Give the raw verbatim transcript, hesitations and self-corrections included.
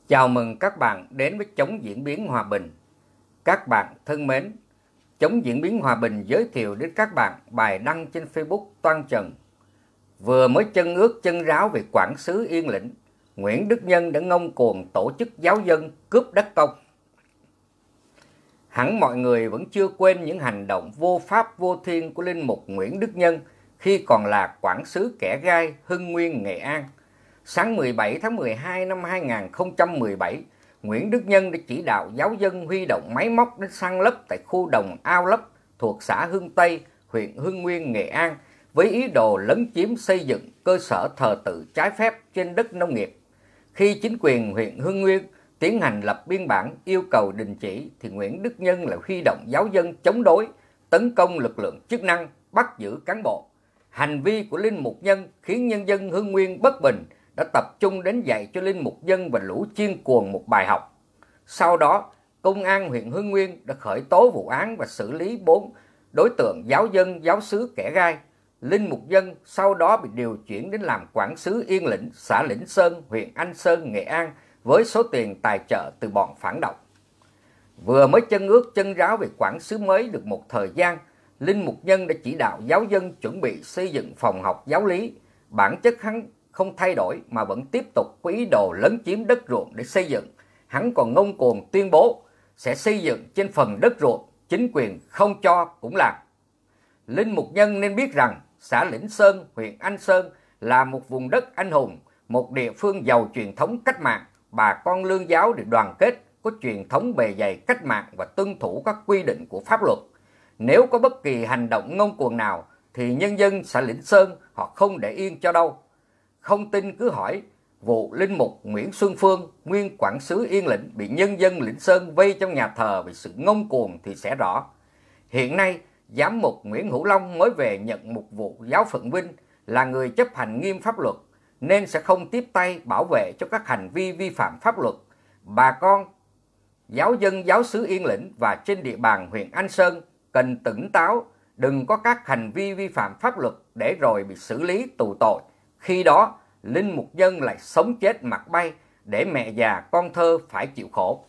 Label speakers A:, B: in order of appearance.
A: Chào mừng các bạn đến với Chống Diễn biến Hòa bình. Các bạn thân mến, Chống Diễn biến Hòa bình giới thiệu đến các bạn bài đăng trên Facebook Toan Trần. Vừa mới chân ướt chân ráo về Quảng Sứ Yên Lĩnh, Nguyễn Đức Nhân đã ngông cuồng tổ chức giáo dân cướp đất công. Hẳn mọi người vẫn chưa quên những hành động vô pháp vô thiên của linh mục Nguyễn Đức Nhân khi còn là quản sứ Kẻ Gai, Hưng Nguyên, Nghệ An. Sáng mười bảy tháng mười hai năm hai nghìn không trăm mười bảy, Nguyễn Đức Nhân đã chỉ đạo giáo dân huy động máy móc đến san lấp tại khu đồng Ao Lấp thuộc xã Hưng Tây, huyện Hưng Nguyên, Nghệ An với ý đồ lấn chiếm xây dựng cơ sở thờ tự trái phép trên đất nông nghiệp. Khi chính quyền huyện Hưng Nguyên tiến hành lập biên bản yêu cầu đình chỉ thì Nguyễn Đức Nhân lại huy động giáo dân chống đối, tấn công lực lượng chức năng, bắt giữ cán bộ. Hành vi của linh mục Nhân khiến nhân dân Hưng Nguyên bất bình, đã tập trung đến dạy cho linh mục Nhân và lũ chiên cuồng một bài học. Sau đó, công an huyện Hưng Nguyên đã khởi tố vụ án và xử lý bốn đối tượng giáo dân giáo xứ Kẻ Gai. Linh mục Nhân sau đó bị điều chuyển đến làm quản sứ Yên Lĩnh, xã Lĩnh Sơn, huyện Anh Sơn, Nghệ An với số tiền tài trợ từ bọn phản động. Vừa mới chân ướt chân ráo về quản sứ mới được một thời gian, linh mục Nhân đã chỉ đạo giáo dân chuẩn bị xây dựng phòng học giáo lý. Bản chất hắn không thay đổi mà vẫn tiếp tục có ý đồ lấn chiếm đất ruộng để xây dựng. Hắn còn ngông cuồng tuyên bố sẽ xây dựng trên phần đất ruộng chính quyền không cho cũng làm. Linh mục Nhân nên biết rằng xã Lĩnh Sơn, huyện Anh Sơn là một vùng đất anh hùng, một địa phương giàu truyền thống cách mạng. Bà con lương giáo được đoàn kết, có truyền thống bề dày cách mạng và tuân thủ các quy định của pháp luật. Nếu có bất kỳ hành động ngông cuồng nào thì nhân dân xã Lĩnh Sơn họ không để yên cho đâu. Không tin cứ hỏi vụ linh mục Nguyễn Xuân Phương, nguyên quản sứ Yên Lĩnh bị nhân dân Lĩnh Sơn vây trong nhà thờ vì sự ngông cuồng thì sẽ rõ. Hiện nay, giám mục Nguyễn Hữu Long mới về nhận một vụ giáo phận Vinh, là người chấp hành nghiêm pháp luật nên sẽ không tiếp tay bảo vệ cho các hành vi vi phạm pháp luật. Bà con giáo dân giáo xứ Yên Lĩnh và trên địa bàn huyện Anh Sơn cần tỉnh táo, đừng có các hành vi vi phạm pháp luật để rồi bị xử lý tù tội. Khi đó, linh mục Nhân lại sống chết mặt bay để mẹ già con thơ phải chịu khổ.